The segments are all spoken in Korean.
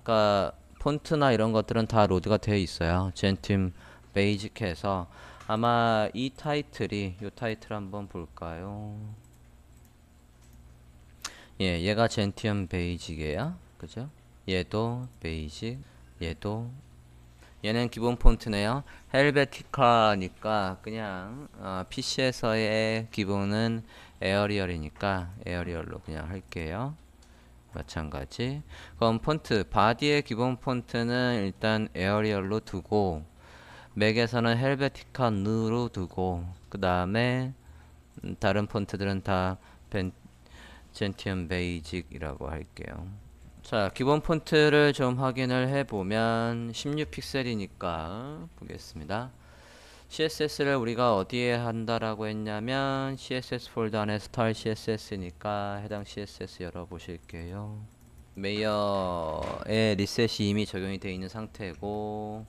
아까 폰트나 이런 것들은 다 로드가 되어 있어요. 젠팀 베이직해서 아마 이 타이틀이 요 타이틀 한번 볼까요? 예, 얘가 젠티엄 베이직이에요. 그죠? 얘도 베이직, 얘도 얘는 기본 폰트네요. 헬베티카니까 그냥 PC에서의 기본은 에어리얼이니까 에어리얼로 그냥 할게요. 마찬가지. 그럼 폰트 바디의 기본 폰트는 일단 에어리얼로 두고 맥에서는 헬베티카 느로 두고 그 다음에 다른 폰트들은 다 젠티엄 베이직이라고 할게요. 자, 기본 폰트를 좀 확인을 해보면 16픽셀이니까 보겠습니다. CSS를 우리가 어디에 한다라고 했냐면 CSS 폴더 안에 스타일 CSS니까 해당 CSS 열어보실게요. 메이어에 리셋이 이미 적용이 되어 있는 상태고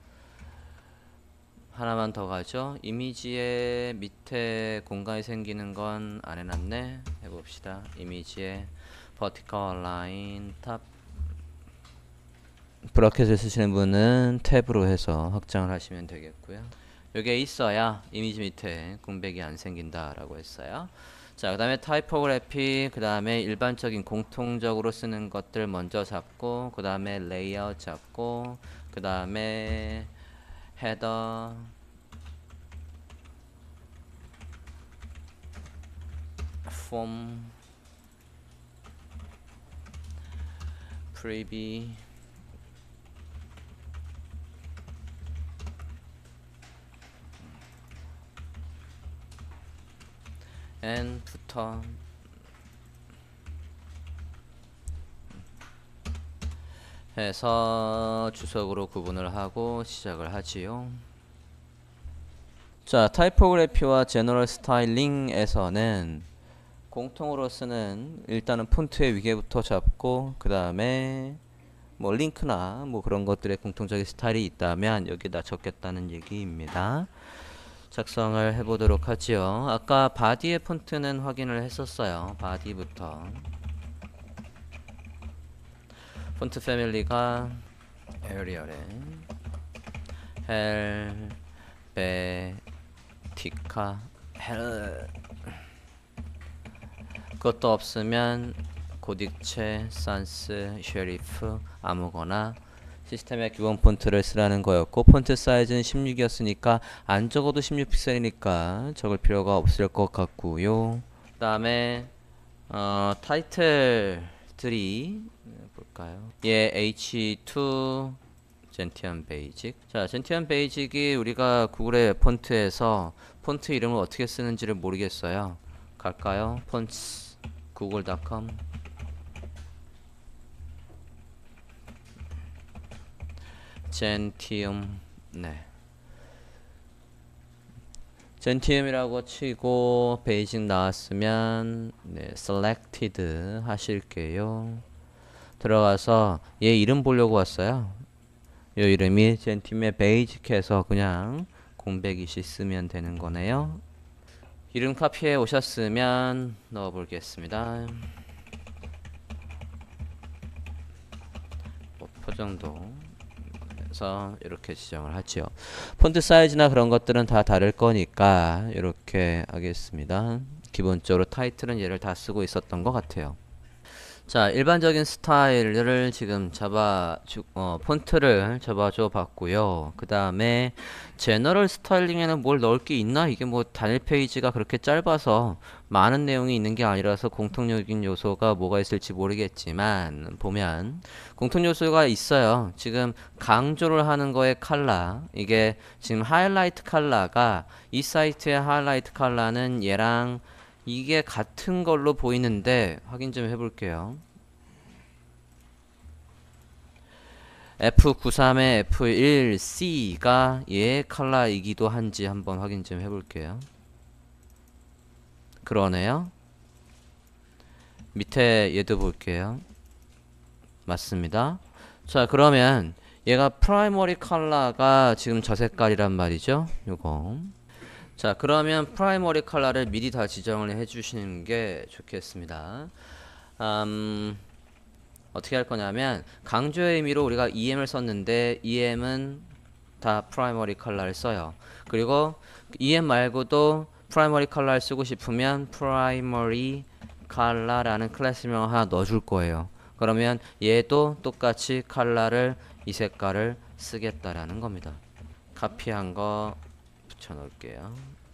하나만 더 가죠. 이미지의 밑에 공간이 생기는 건 안 해놨네. 해봅시다. 이미지에 vertical line 탑 브러켓을 쓰시는 분은 탭으로 해서 확장을 하시면 되겠고요. 여기에 있어야 이미지 밑에 공백이 안 생긴다 라고 했어요. 자, 그 다음에 타이포그래피, 그 다음에 일반적인 공통적으로 쓰는 것들 먼저 잡고 그 다음에 레이아웃 잡고 그 다음에 헤더, 폼, 프리비, 앤 부터 해서 주석으로 구분을 하고 시작을 하지요. 자, 타이포그래피와 제너럴 스타일링에서는 공통으로 쓰는 일단은 폰트의 위계부터 잡고 그 다음에 뭐 링크나 뭐 그런 것들의 공통적인 스타일이 있다면 여기다 적겠다는 얘기입니다. 작성을 해보도록 하지요. 아까 바디의 폰트는 확인을 했었어요. 바디부터 폰트 패밀리가 에리얼에 헬베티카 헬 그것도 없으면 고딕체, 산스, 쉐리프 아무거나 시스템의 기본 폰트를 쓰라는 거였고 폰트 사이즈는 16이었으니까 안 적어도 16픽셀이니까 적을 필요가 없을 것 같고요. 그 다음에 타이틀들이 볼까요? 얘 H2 젠티엄 베이직. 자, 젠티엄 베이직이 우리가 구글의 폰트에서 폰트 이름을 어떻게 쓰는지를 모르겠어요. 갈까요? 폰츠 google.com 젠티엄 네. 젠티엄이라고 치고 베이직 나왔으면 네, selected 하실게요. 들어가서 얘 이름 보려고 왔어요. 이 이름이 젠티엄의 베이직해서 그냥 공백이시 쓰면 되는 거네요. 이름 카피해 오셨으면 넣어 보겠습니다. 포정도 해서 이렇게 지정을 하지요. 폰트 사이즈나 그런 것들은 다 다를 거니까 이렇게 하겠습니다. 기본적으로 타이틀은 얘를 다 쓰고 있었던 것 같아요. 자, 일반적인 스타일을 지금 폰트를 잡아줘 봤고요. 그 다음에 제너럴 스타일링에는 뭘 넣을 게 있나? 이게 뭐 단일 페이지가 그렇게 짧아서 많은 내용이 있는 게 아니라서 공통적인 요소가 뭐가 있을지 모르겠지만 보면 공통 요소가 있어요. 지금 강조를 하는 거에 컬러, 이게 지금 하이라이트 컬러가 이 사이트의 하이라이트 컬러는 얘랑 이게 같은 걸로 보이는데 확인 좀 해볼게요. F93의 F1C가 얘의 컬러이기도 한지 한번 확인 좀 해볼게요. 그러네요. 밑에 얘도 볼게요. 맞습니다. 자, 그러면 얘가 프라이머리 컬러가 지금 저 색깔이란 말이죠. 요거. 자, 그러면 프라이머리 컬러를 미리 다 지정을 해주시는 게 좋겠습니다. 어떻게 할 거냐면 강조의 의미로 우리가 EM을 썼는데 EM은 다 프라이머리 컬러를 써요. 그리고 EM 말고도 프라이머리 컬러를 쓰고 싶으면 프라이머리 컬러라는 클래스명을 하나 넣어줄 거예요. 그러면 얘도 똑같이 컬러를 이 색깔을 쓰겠다라는 겁니다. 카피한 거 붙여 놓을게요.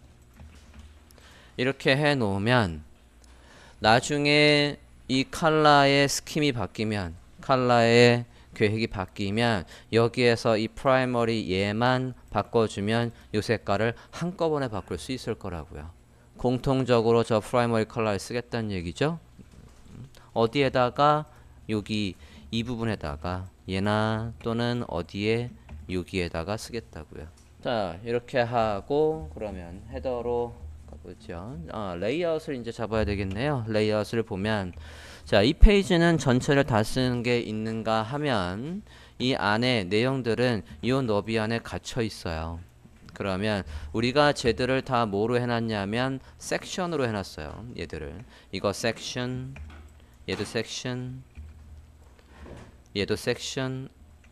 이렇게 해 놓으면 나중에 이 컬러의 스킴이 바뀌면 컬러의 계획이 바뀌면 여기에서 이 프라이머리 얘만 바꿔주면 이 색깔을 한꺼번에 바꿀 수 있을 거라고요. 공통적으로 저 프라이머리 컬러를 쓰겠다는 얘기죠. 어디에다가 여기 이 부분에다가 얘나 또는 어디에 여기에다가 쓰겠다고요. 자 이렇게 하고 그러면 헤더로 가보죠. 레이아웃을 이제 잡아야 되겠네요. 레이아웃을 보면 자 이 페이지는 전체를 다 쓰는 게 있는가 하면 이 안에 내용들은 이 너비 안에 갇혀 있어요. 그러면 우리가 쟤들을 다 뭐로 해놨냐면 섹션으로 해놨어요. 얘들을 이거 섹션, 얘도 섹션, 얘도 섹션,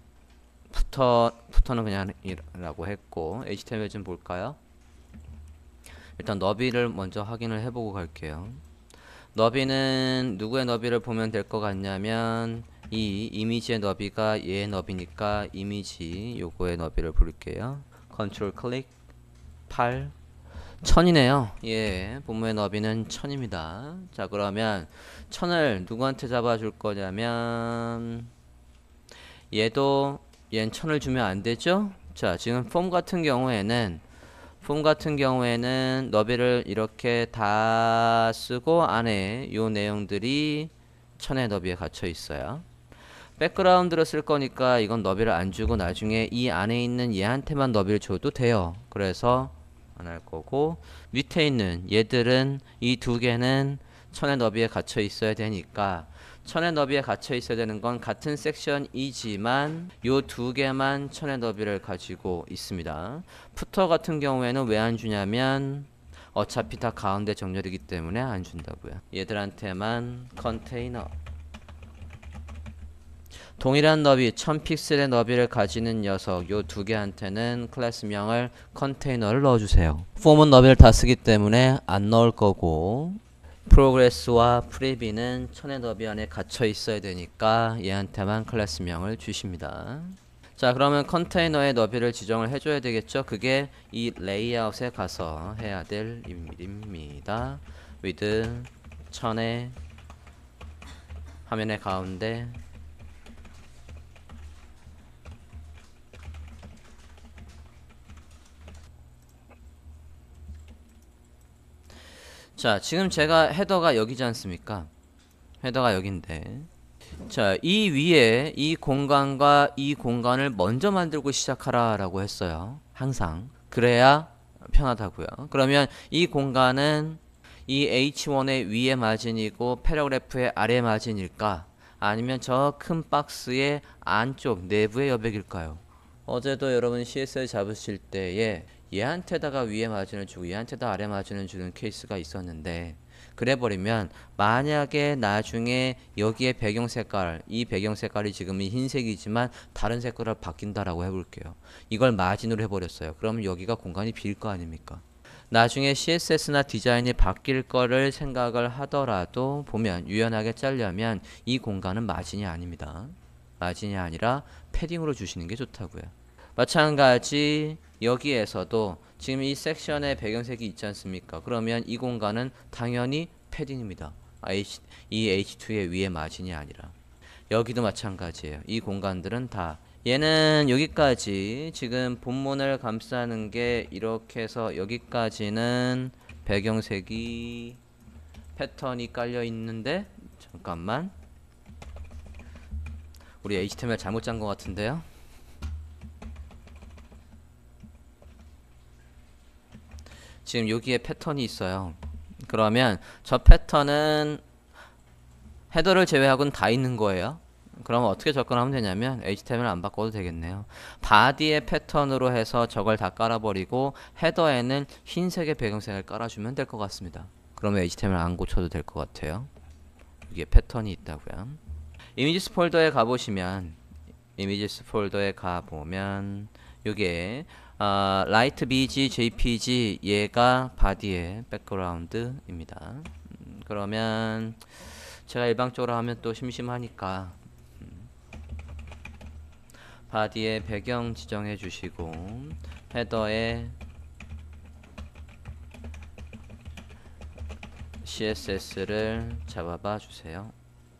부터는 그냥 이라고 했고 HTML 좀 볼까요? 일단 너비를 먼저 확인을 해보고 갈게요. 너비는 누구의 너비를 보면 될 것 같냐면 이 이미지의 너비가 얘의 너비니까 이미지 요거의 너비를 부를게요. 컨트롤 클릭 8 1000이네요. 예, 본무의 너비는 1000입니다. 자 그러면 1000을 누구한테 잡아줄 거냐면 얘는 1000을 주면 안 되죠? 자 지금 폼 같은 경우에는 너비를 이렇게 다 쓰고 안에 요 내용들이 1000의 너비에 갇혀 있어요. 백그라운드로 쓸 거니까 이건 너비를 안 주고 나중에 이 안에 있는 얘한테만 너비를 줘도 돼요. 그래서 안 할 거고 밑에 있는 얘들은 이 두 개는 1000의 너비에 갇혀 있어야 되니까 1000의 너비에 갇혀 있어야 되는 건 같은 섹션이지만 요 두 개만 1000의 너비를 가지고 있습니다. 푸터 같은 경우에는 왜 안 주냐면 어차피 다 가운데 정렬이기 때문에 안 준다고요. 얘들한테만 컨테이너 동일한 너비 1000픽셀의 너비를 가지는 녀석 요 두 개한테는 클래스명을 컨테이너를 넣어주세요. 폼은 너비를 다 쓰기 때문에 안 넣을 거고 프로그레스와 프리비는 1000의 너비 안에 갇혀 있어야 되니까 얘한테만 클래스명을 주십니다. 자 그러면 컨테이너의 너비를 지정을 해줘야 되겠죠. 그게 이 레이아웃에 가서 해야 될 일입니다. with 1000의 화면의 가운데 자 지금 제가 헤더가 여기지 않습니까? 헤더가 여긴데 자 이 위에 이 공간과 이 공간을 먼저 만들고 시작하라 라고 했어요. 항상 그래야 편하다고요. 그러면 이 공간은 이 H1의 위에 마진이고 패러그래프의 아래 마진일까? 아니면 저 큰 박스의 안쪽 내부의 여백일까요? 어제도 여러분 CS를 잡으실 때에 얘한테다가 위에 마진을 주고 얘한테다 아래 마진을 주는 케이스가 있었는데 그래버리면 만약에 나중에 여기에 배경 색깔 이 배경 색깔이 지금은 흰색이지만 다른 색깔로 바뀐다라고 해볼게요. 이걸 마진으로 해버렸어요. 그러면 여기가 공간이 비일 거 아닙니까? 나중에 CSS나 디자인이 바뀔 거를 생각을 하더라도 보면 유연하게 짜려면 이 공간은 마진이 아닙니다. 마진이 아니라 패딩으로 주시는 게 좋다고요. 마찬가지 여기에서도 지금 이 섹션에 배경색이 있지 않습니까? 그러면 이 공간은 당연히 패딩입니다. 이 H2의 위에 마진이 아니라 여기도 마찬가지예요. 이 공간들은 다 얘는 여기까지 지금 본문을 감싸는 게 이렇게 해서 여기까지는 배경색이 패턴이 깔려 있는데 잠깐만 우리 HTML 잘못 짠 것 같은데요. 지금 여기에 패턴이 있어요. 그러면 저 패턴은 헤더를 제외하고는 다 있는 거예요. 그러면 어떻게 접근하면 되냐면 HTML 안 바꿔도 되겠네요. 바디의 패턴으로 해서 저걸 다 깔아버리고 헤더에는 흰색의 배경색을 깔아주면 될 것 같습니다. 그러면 HTML 안 고쳐도 될 것 같아요. 여기에 패턴이 있다고요. 이미지스 폴더에 가보시면 이미지스 폴더에 가보면 요게 라이트 BG, JPG 얘가 바디의 백그라운드입니다. 그러면 제가 일방적으로 하면 또 심심하니까 바디의 배경 지정해 주시고 헤더에 CSS를 잡아봐 주세요.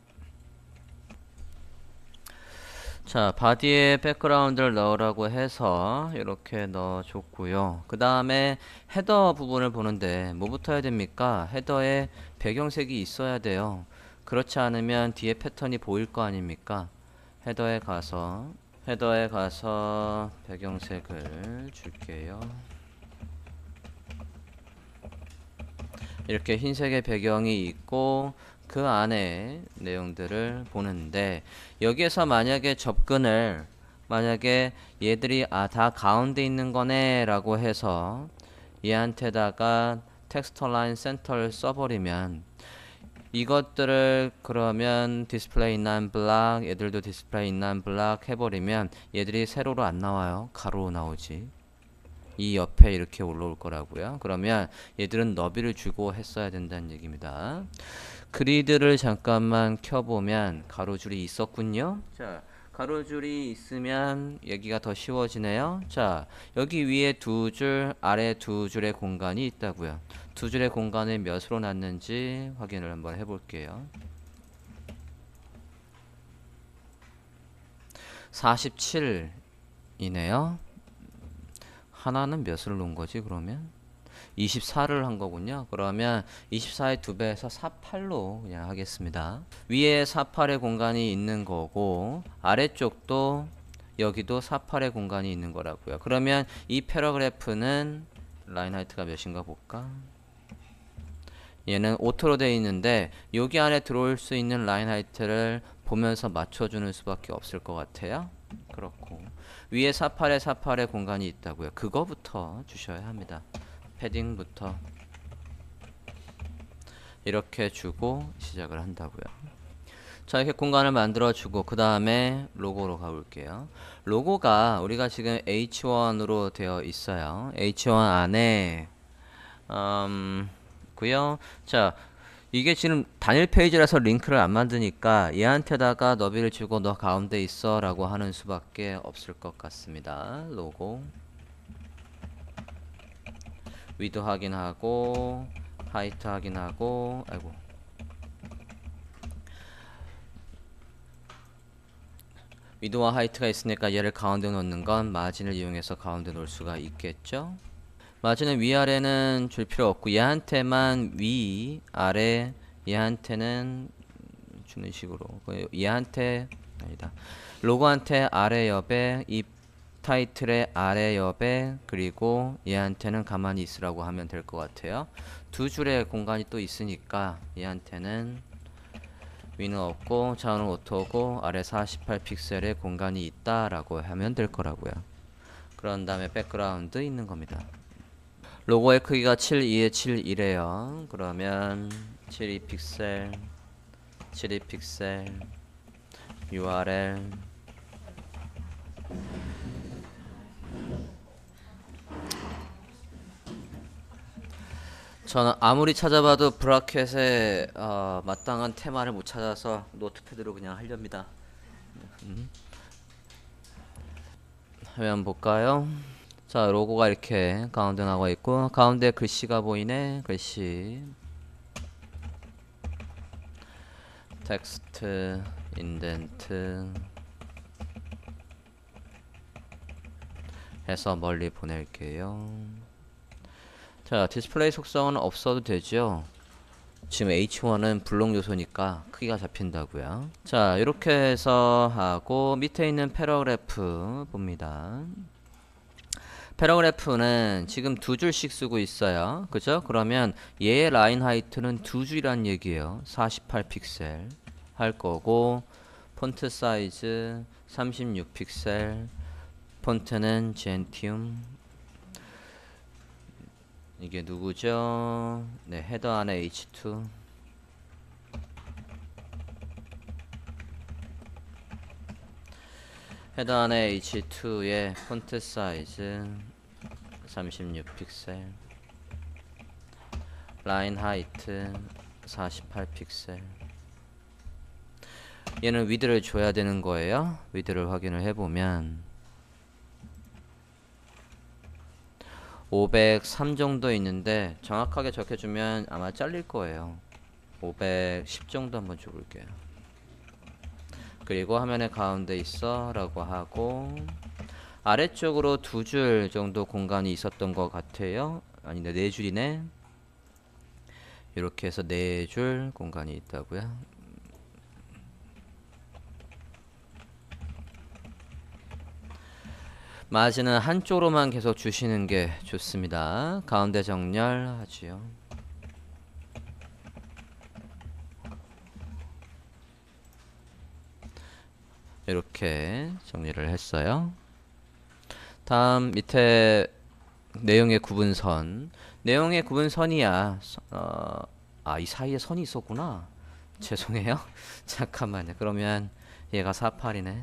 자, 바디에 백그라운드를 넣으라고 해서 이렇게 넣어줬고요. 그 다음에 헤더 부분을 보는데 뭐부터 해야 됩니까? 헤더에 배경색이 있어야 돼요. 그렇지 않으면 뒤에 패턴이 보일 거 아닙니까? 헤더에 가서 배경색을 줄게요. 이렇게 흰색의 배경이 있고 그 안에 내용들을 보는데 여기에서 만약에 접근을 만약에 얘들이 다 가운데 있는 거네 라고 해서 얘한테다가 텍스트 라인 센터를 써버리면 이것들을 그러면 디스플레이 난 블락 얘들도 디스플레이 난 블락 해버리면 얘들이 세로로 안 나와요. 가로로 나오지. 이 옆에 이렇게 올라올 거라고요. 그러면 얘들은 너비를 주고 했어야 된다는 얘기입니다. 그리드를 잠깐만 켜보면 가로줄이 있었군요. 자, 가로줄이 있으면 여기가 더 쉬워지네요. 자, 여기 위에 두 줄, 아래 두 줄의 공간이 있다고요. 두 줄의 공간을 몇으로 놨는지 확인을 한번 해볼게요. 47이네요. 하나는 몇을 놓은 거지 그러면? 24를 한 거군요. 그러면 24의 2배에서 48로 그냥 하겠습니다. 위에 48의 공간이 있는 거고 아래쪽도 여기도 48의 공간이 있는 거라고요. 그러면 이 패러그래프는 라인 하이트가 몇인가 볼까? 얘는 오토로 되어 있는데 여기 안에 들어올 수 있는 라인 하이트를 보면서 맞춰주는 수밖에 없을 것 같아요. 그렇고 위에 48의 공간이 있다고요. 그거부터 주셔야 합니다. 패딩부터 이렇게 주고 시작을 한다고요. 자, 이렇게 공간을 만들어 주고 그 다음에 로고로 가볼게요. 로고가 우리가 지금 H1으로 되어 있어요. H1 안에 고요. 자, 이게 지금 단일 페이지라서 링크를 안 만드니까 얘한테다가 너비를 주고 너 가운데 있어 라고 하는 수밖에 없을 것 같습니다. 로고 위드 확인하고 하이트 확인하고 아이고 위드와 하이트가 있으니까 얘를 가운데 놓는 건 마진을 이용해서 가운데 놓을 수가 있겠죠. 마진은 위아래는 줄 필요 없고 얘한테만 위 아래 얘한테는 주는 식으로 얘한테 아니다 로고한테 아래 옆에 이 타이틀의 아래 옆에 그리고 얘한테는 가만히 있으라고 하면 될 것 같아요. 두 줄의 공간이 또 있으니까 얘한테는 위는 없고 좌우는 오토고 아래 48픽셀의 공간이 있다라고 하면 될 거라고요. 그런 다음에 백그라운드 있는 겁니다. 로고의 크기가 72에 71이에요. 그러면 72픽셀 72픽셀 URL 저는 아무리 찾아봐도 브라켓에 마땅한 테마를 못 찾아서 노트패드로 그냥 하렵니다. 화면 볼까요? 자, 로고가 이렇게 가운데 나와 있고 가운데 글씨가 보이네. 글씨 텍스트 인덴트 해서 멀리 보낼게요. 자, 디스플레이 속성은 없어도 되죠. 지금 H1은 블록 요소니까 크기가 잡힌다고요. 자, 이렇게 해서 하고 밑에 있는 패러그래프 봅니다. 패러그래프는 지금 두 줄씩 쓰고 있어요. 그죠? 그러면 얘의 라인 하이트는 두 줄이란 얘기예요. 48픽셀 할 거고 폰트 사이즈 36픽셀 폰트는 젠티움 이게 누구죠? 네, 헤더 안에 H2 헤더 안에 H2의 폰트 사이즈 36픽셀, 라인 하이트 48픽셀. 얘는 위드를 줘야 되는 거예요. 위드를 확인을 해보면 503 정도 있는데 정확하게 적혀주면 아마 잘릴 거예요. 510 정도 한번 줘볼게요. 그리고 화면의 가운데 있어 라고 하고, 아래쪽으로 2줄 정도 공간이 있었던 것 같아요. 아니네, 4줄이네. 이렇게 해서 4줄 공간이 있다고요. 마진은 한쪽으로만 계속 주시는 게 좋습니다. 가운데 정렬하지요. 이렇게 정리를 했어요. 다음 밑에 내용의 구분선. 내용의 구분선이야. 이 사이에 선이 있었구나. 죄송해요. 잠깐만요. 그러면 얘가 48이네.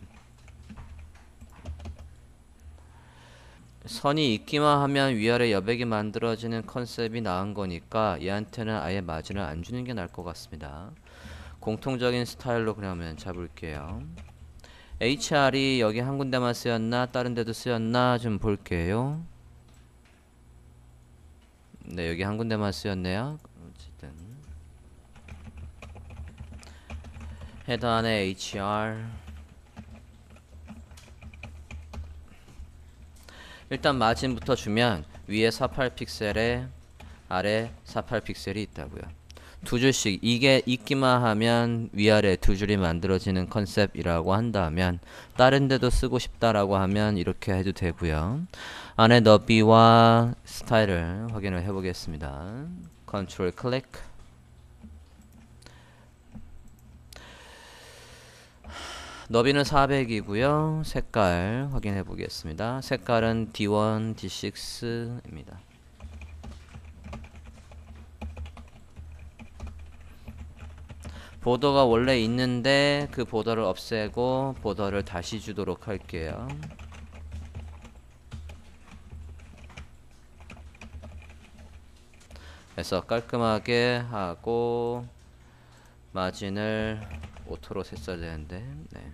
선이 있기만 하면 위아래 여백이 만들어지는 컨셉이 나은 거니까 얘한테는 아예 마진을 안 주는 게 나을 것 같습니다. 공통적인 스타일로 그러면 잡을게요. HR이 여기 한 군데만 쓰였나 다른 데도 쓰였나 좀 볼게요. 네, 여기 한 군데만 쓰였네요. 어쨌든 헤더 안에 HR, 일단 마진부터 주면 위에 48픽셀에 아래 48픽셀이 있다고요. 2줄씩 이게 있기만 하면 위아래 2줄이 만들어지는 컨셉이라고 한다면, 다른 데도 쓰고 싶다라고 하면 이렇게 해도 되고요. 안에 너비와 스타일을 확인을 해 보겠습니다. 컨트롤 클릭. 너비는 400이고요. 색깔 확인해 보겠습니다. 색깔은 D1, D6입니다. 보더가 원래 있는데 그 보더를 없애고 보더를 다시 주도록 할게요. 그래서 깔끔하게 하고 마진을 오토로 했어야 되는데, 네.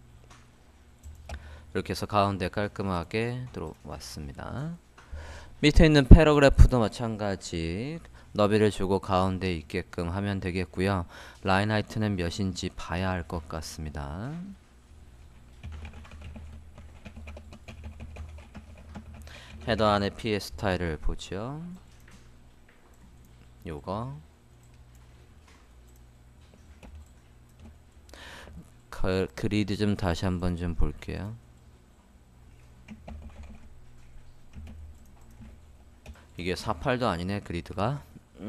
이렇게 해서 가운데 깔끔하게 들어왔습니다. 밑에 있는 패러그래프도 마찬가지 너비를 주고 가운데 있게끔 하면 되겠고요. 라인 하이트는 몇인지 봐야 할 것 같습니다. 헤더 안에 PS 스타일을 보죠. 요거 그리드 좀 다시 한번 좀 볼게요. 이게 48도 아니네, 그리드가.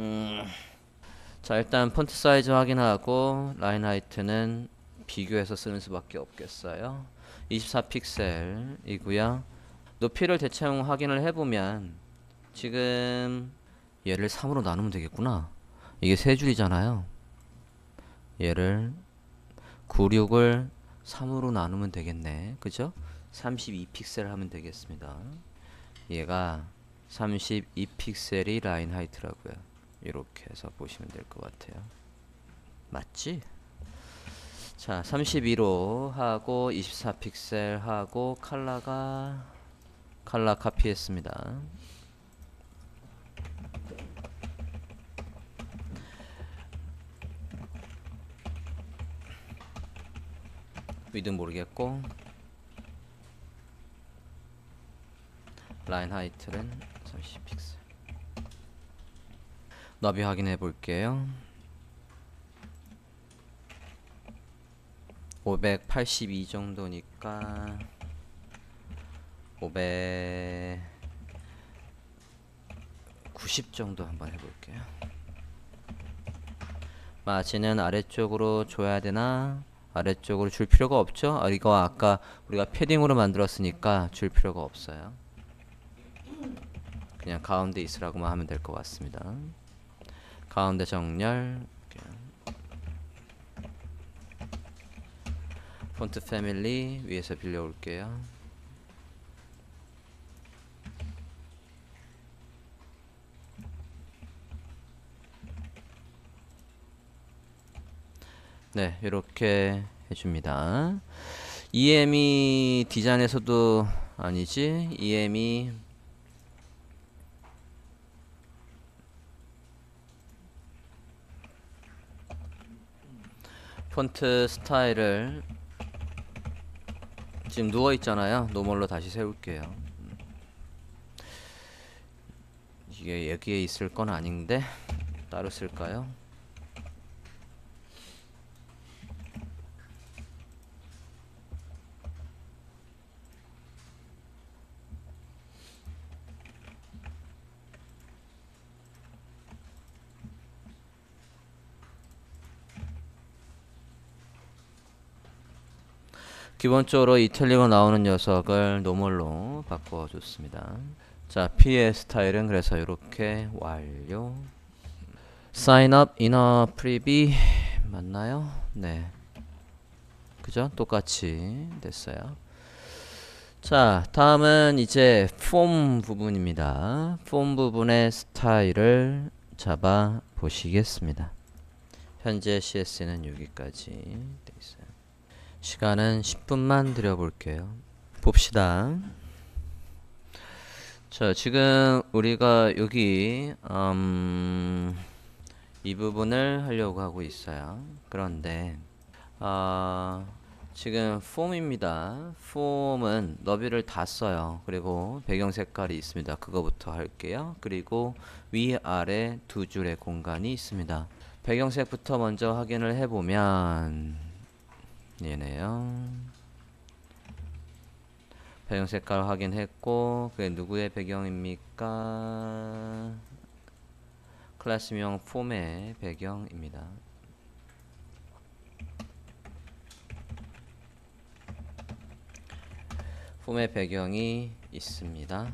자, 일단 폰트 사이즈 확인하고 라인 하이트는 비교해서 쓰는 수밖에 없겠어요. 24픽셀이고요. 높이를 대충 확인을 해보면 지금 얘를 3으로 나누면 되겠구나. 이게 세 줄이잖아요. 얘를 96을 3으로 나누면 되겠네. 그죠? 32픽셀 하면 되겠습니다. 얘가 32픽셀이 라인 하이트라고요. 이렇게 해서 보시면 될 것 같아요. 맞지? 자, 32로 하고 24픽셀 하고 칼라 카피했습니다. 위드 모르겠고 라인 하이트는 30픽셀. 너비 확인해 볼게요. 582 정도니까 590 정도 한번 해볼게요. 마진은 아래쪽으로 줘야 되나? 아래쪽으로 줄 필요가 없죠? 이거 아까 우리가 패딩으로 만들었으니까 줄 필요가 없어요. 그냥 가운데 있으라고만 하면 될 것 같습니다. 가운데 정렬. 폰트 패밀리 위에서 빌려올게요. 네, 이렇게 해줍니다. EME 디자인에서도 아니지. EME 폰트 스타일을 지금 누워 있잖아요. 노멀로 다시 세울게요. 이게 여기에 있을 건 아닌데 따로 쓸까요? 기본적으로 이탈리아로 나오는 녀석을 노멀로 바꿔줬습니다. 자, P의 스타일은 그래서 이렇게 완료. Sign up inner privy 맞나요? 네. 그죠? 똑같이 됐어요. 자, 다음은 이제 폼 부분입니다. 폼 부분의 스타일을 잡아 보시겠습니다. 현재 CS는 여기까지 돼 있어요. 시간은 10분만 드려볼게요. 봅시다. 자, 지금 우리가 여기 이 부분을 하려고 하고 있어요. 그런데 지금 폼입니다. 폼은 너비를 다 써요. 그리고 배경 색깔이 있습니다. 그거부터 할게요. 그리고 위아래 두 줄의 공간이 있습니다. 배경색부터 먼저 확인을 해보면 얘네요. 배경 색깔 확인했고 그게 누구의 배경입니까? 클래스명 폼의 배경입니다. 폼의 배경이 있습니다.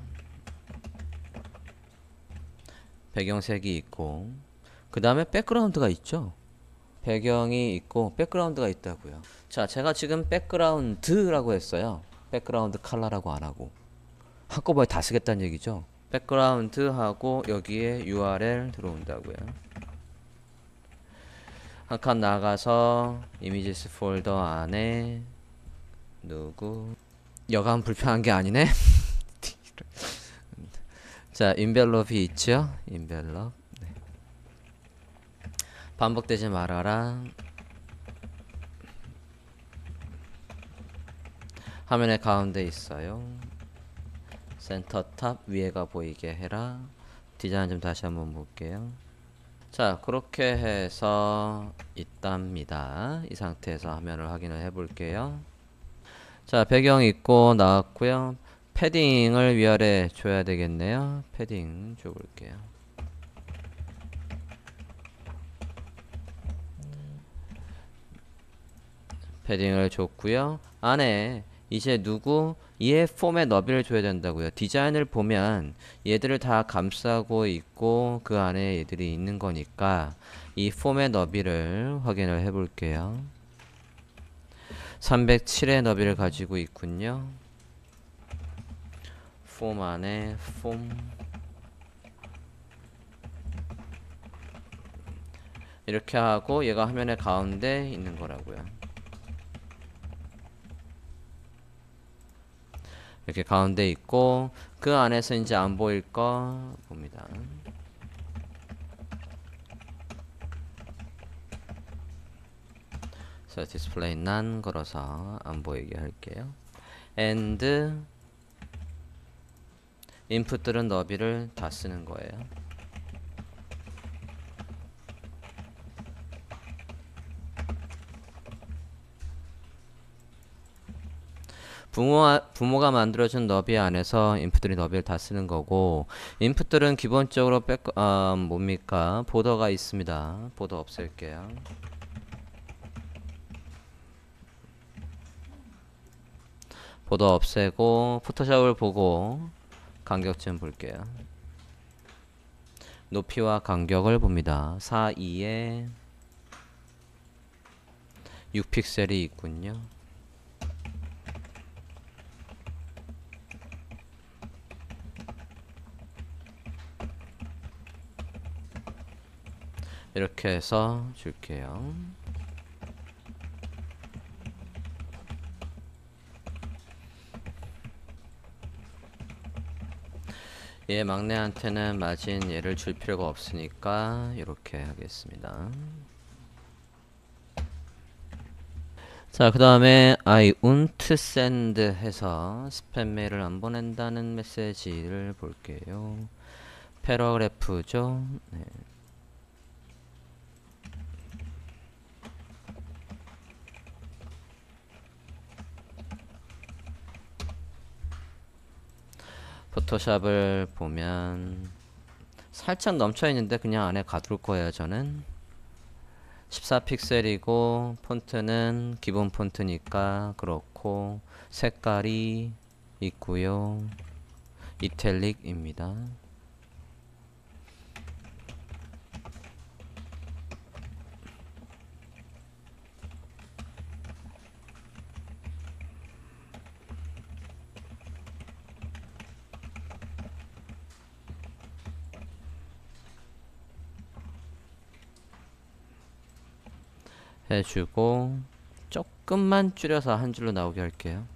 배경색이 있고 그 다음에 백그라운드가 있죠. 배경이 있고 백그라운드가 있다고요. 자, 제가 지금 백그라운드라고 했어요. 백그라운드 컬러라고 안 하고 한꺼번에 다 쓰겠다는 얘기죠. 백그라운드 하고 여기에 URL 들어온다고요. 한 칸 나가서 이미지스 폴더 안에 누구 여간 불편한 게 아니네. 자, 인벨롭이 있죠. 인벨롭. 네. 반복되지 말아라. 화면의 가운데 있어요. 센터 탑 위에가 보이게 해라. 디자인 좀 다시 한번 볼게요. 자, 그렇게 해서 있답니다. 이 상태에서 화면을 확인을 해 볼게요. 자, 배경 있고 나왔고요. 패딩을 위아래 줘야 되겠네요. 패딩 줘볼게요. 패딩을 줬고요. 안에 이제 누구 얘 폼의 너비를 줘야 된다고요. 디자인을 보면 얘들을 다 감싸고 있고 그 안에 얘들이 있는 거니까 이 폼의 너비를 확인을 해 볼게요. 307의 너비를 가지고 있군요. 폼 안에 폼 이렇게 하고 얘가 화면의 가운데 있는 거라고요. 이렇게 가운데 있고 그 안에서 이제 안 보일 거 봅니다. 그래서 디스플레이 none 걸어서 안 보이게 할게요. and 인풋들은 너비를 다 쓰는 거예요. 부모가 만들어준 너비 안에서 인풋들이 너비를 다 쓰는 거고 인풋들은 기본적으로 뭡니까? 보더가 있습니다. 보더 없앨게요. 보더 없애고 포토샵을 보고 간격 좀 볼게요. 높이와 간격을 봅니다. 4, 2에 6픽셀이 있군요. 이렇게 해서 줄게요. 얘 막내한테는 마진 얘를 줄 필요가 없으니까 이렇게 하겠습니다. 자, 그 다음에 I won't send 해서 스팸 메일을 안 보낸다는 메시지를 볼게요. 패러그래프죠. 네. 포토샵을 보면 살짝 넘쳐 있는데 그냥 안에 가둘 거예요. 저는 14픽셀이고 폰트는 기본 폰트니까 그렇고 색깔이 있고요. 이탈릭입니다. 해주고 조금만 줄여서 한 줄로 나오게 할게요.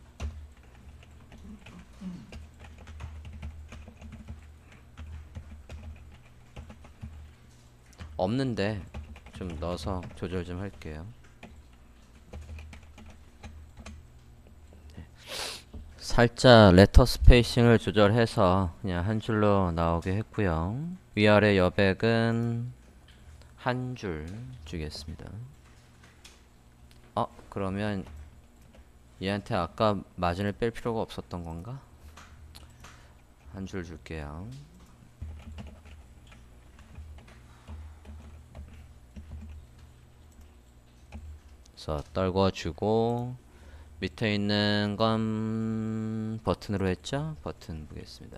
없는데 좀 넣어서 조절 좀 할게요. 살짝 레터 스페이싱을 조절해서 그냥 한 줄로 나오게 했고요. 위아래 여백은 한 줄 주겠습니다. 그러면 얘한테 아까 마진을 뺄 필요가 없었던 건가? 한 줄 줄게요. 그래서 떨궈주고 밑에 있는 건 버튼으로 했죠? 버튼 보겠습니다.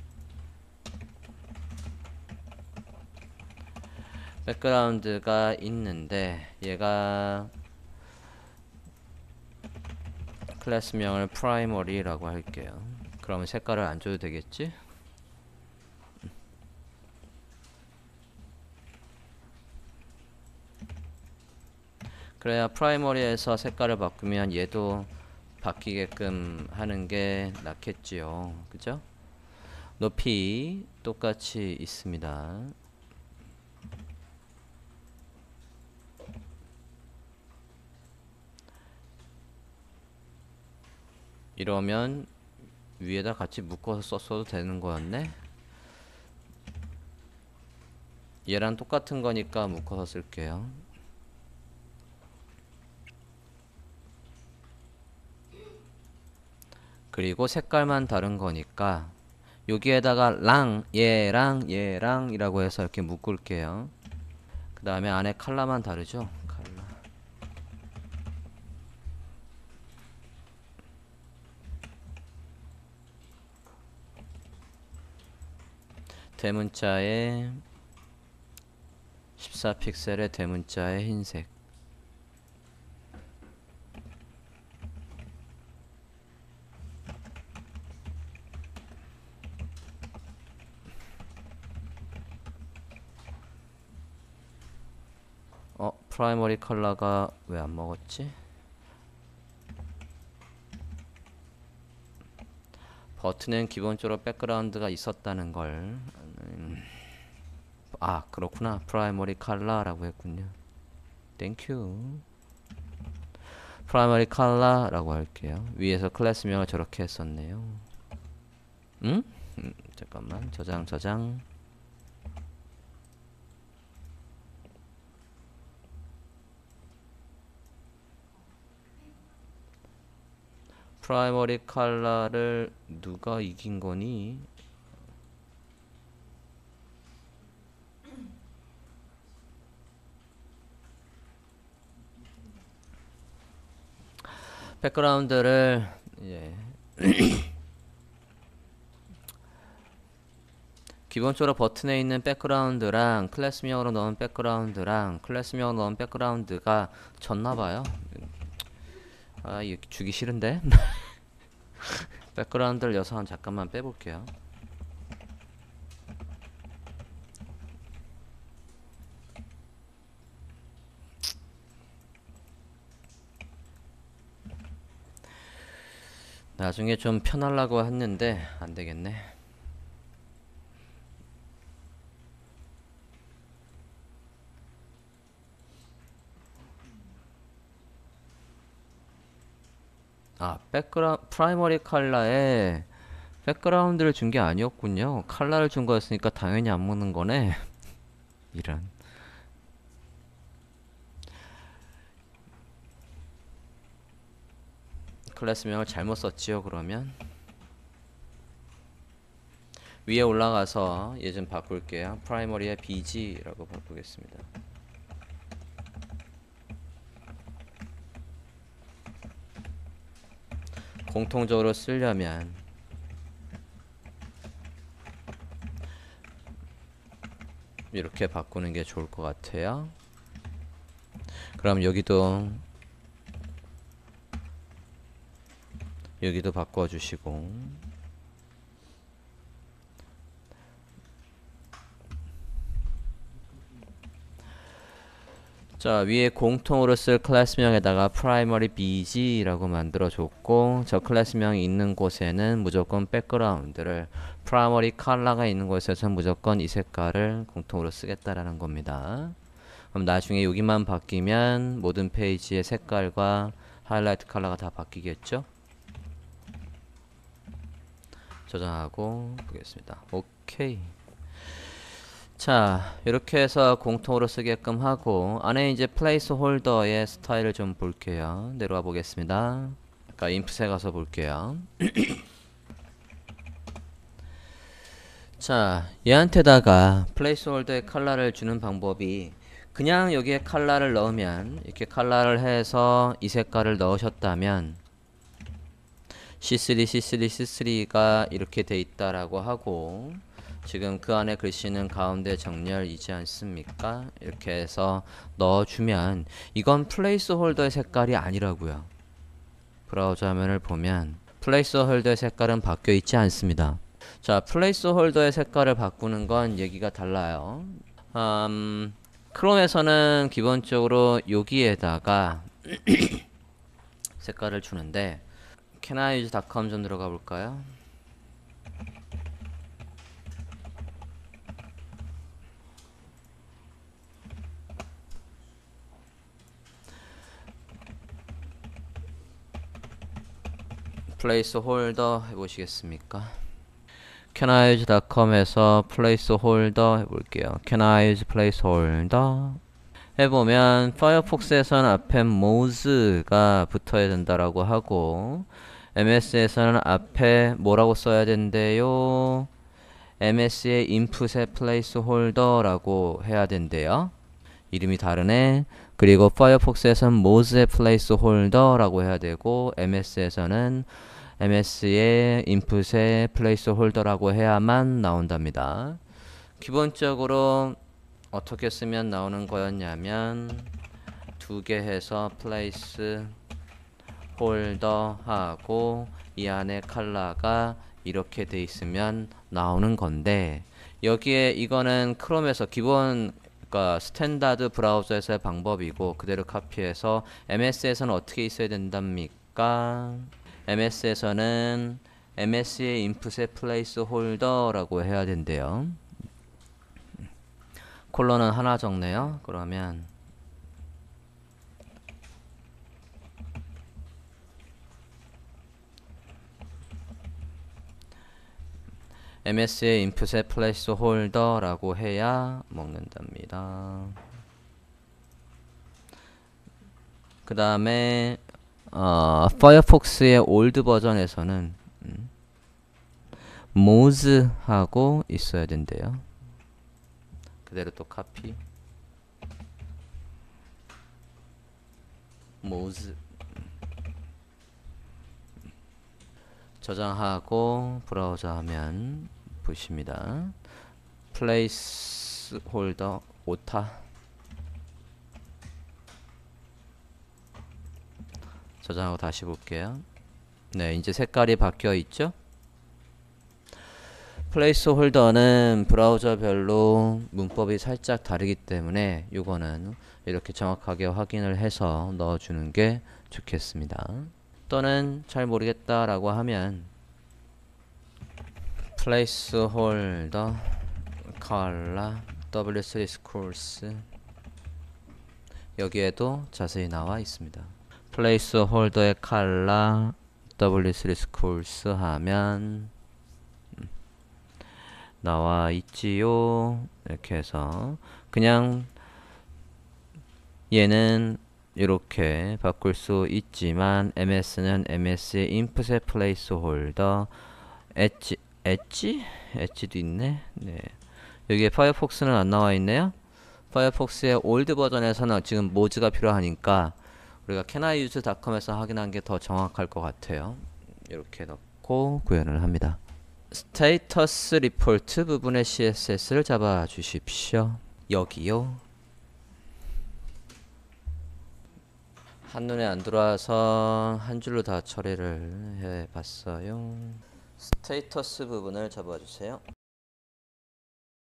백그라운드가 있는데 얘가 클래스명을 primary라고 할게요. 그러면 색깔을 안 줘도 되겠지? 그래야 프라이머리에서 색깔을 바꾸면 얘도 바뀌게끔 하는 게 낫겠지요. 그죠? 높이 똑같이 있습니다. 이러면 위에다 같이 묶어서 썼어도 되는 거였네? 얘랑 똑같은 거니까 묶어서 쓸게요. 그리고 색깔만 다른 거니까 여기에다가 얘랑 얘랑 이라고 해서 이렇게 묶을게요. 그 다음에 안에 컬러만 다르죠? 컬러. 대문자에 14픽셀의 대문자에 흰색. 프라이머리 컬러가 왜 안 먹었지? 버튼엔 기본적으로 백그라운드가 있었다는 걸. 그렇구나. 프라이머리 컬러라고 했군요. 땡큐. 프라이머리 컬러라고 할게요. 위에서 클래스명을 저렇게 했었네요. 응? 잠깐만. 저장. 프라이머리 컬러를 누가 이긴 거니? 백그라운드를 이제 기본적으로 버튼에 있는 백그라운드랑 클래스명으로 넣은 백그라운드랑 클래스명으로 넣은 백그라운드가 졌나봐요. 이거 주기 싫은데? 백그라운드를 여서 잠깐만 빼볼게요. 나중에 좀 편하려고 했는데 안 되겠네. 아, 프라이머리 컬러에 백그라운드를 준 게 아니었군요. 컬러를 준 거였으니까 당연히 안 먹는 거네. 이런. 클래스명을 잘못 썼지요, 그러면. 위에 올라가서 얘 좀 바꿀게요. 프라이머리의 BG라고 바꾸겠습니다. 공통적으로 쓰려면 이렇게 바꾸는 게 좋을 것 같아요. 그럼 여기도 바꿔주시고, 자, 위에 공통으로 쓸 클래스명에다가 primary bg라고 만들어줬고, 저 클래스명이 있는 곳에는 무조건 백그라운드를, primary 컬러가 있는 곳에서는 무조건 이 색깔을 공통으로 쓰겠다라는 겁니다. 그럼 나중에 여기만 바뀌면 모든 페이지의 색깔과 하이라이트 컬러가 다 바뀌겠죠? 저장하고 보겠습니다. 오케이. 자, 이렇게 해서 공통으로 쓰게끔 하고, 안에 이제 플레이스 홀더의 스타일을 좀 볼게요. 내려와 보겠습니다. 아까 인풋에 가서 볼게요. 자, 얘한테다가 플레이스 홀더의 컬러를 주는 방법이, 그냥 여기에 컬러를 넣으면, 이렇게 컬러를 해서 이 색깔을 넣으셨다면 C3, C3, C3가 이렇게 돼 있다라고 하고, 지금 그 안에 글씨는 가운데 정렬이지 않습니까? 이렇게 해서 넣어주면 이건 플레이스 홀더의 색깔이 아니라고요. 브라우저 화면을 보면 플레이스 홀더의 색깔은 바뀌어 있지 않습니다. 자, 플레이스 홀더의 색깔을 바꾸는 건 얘기가 달라요. 크롬에서는 기본적으로 여기에다가 색깔을 주는데, canIuse.com 좀 들어가 볼까요? 플레이스 홀더 해보시겠습니까? canIuse.com에서 플레이스 홀더 해볼게요. canIuse 플레이스 홀더 해보면 파이어폭스에서는 앞에 mose가 붙어야 된다라고 하고, MS에서는 앞에 뭐라고 써야 된대요? MS의 인풋의 플레이스 홀더라고 해야 된대요. 이름이 다르네. 그리고 파이어폭스에서는 mose의 플레이스 홀더라고 해야 되고, MS에서는 MS의 인풋의 플레이스 홀더라고 해야만 나온답니다. 기본적으로 어떻게 쓰면 나오는 거였냐면, 두 개 해서 플레이스 홀더 하고 이 안에 컬러가 이렇게 돼 있으면 나오는 건데, 여기에 이거는 크롬에서 기본, 그러니까 스탠다드 브라우저에서의 방법이고, 그대로 카피해서 MS에서는 어떻게 있어야 된답니까? MS에서는 MS의 인풋의 플레이스 홀더라고 해야 된대요. 콜론은 하나 적네요. 그러면 MS의 인풋의 플레이스 홀더라고 해야 먹는답니다. 그 다음에 파이어폭스의 올드 버전에서는 mose하고 있어야 된대요. 그대로 또 카피, mose 저장하고 브라우저 하면 보십니다. 플레이스 홀더 오타 저장하고 다시 볼게요. 네, 이제 색깔이 바뀌어 있죠? 플레이스 홀더는 브라우저별로 문법이 살짝 다르기 때문에 이거는 이렇게 정확하게 확인을 해서 넣어주는 게 좋겠습니다. 또는 잘 모르겠다라고 하면 placeholder color W3 schools 여기에도 자세히 나와 있습니다. placeholder의 color W3 schools 하면 나와 있지요. 이렇게 해서 그냥 얘는 이렇게 바꿀 수 있지만 MS는 MS의 input의 placeholder 엣지도 있네. 네. 여기에 파이어폭스는 안 나와 있네요. 파이어폭스의 올드 버전에서는 지금 모즈가 필요하니까 우리가 canIUse.com에서 확인한 게 더 정확할 것 같아요. 이렇게 넣고 구현을 합니다. 스테이터스 리포트 부분의 CSS를 잡아 주십시오. 여기요. 한눈에 안 들어와서 한 줄로 다 처리를 해 봤어요. 스테이터스 부분을 잡아 주세요.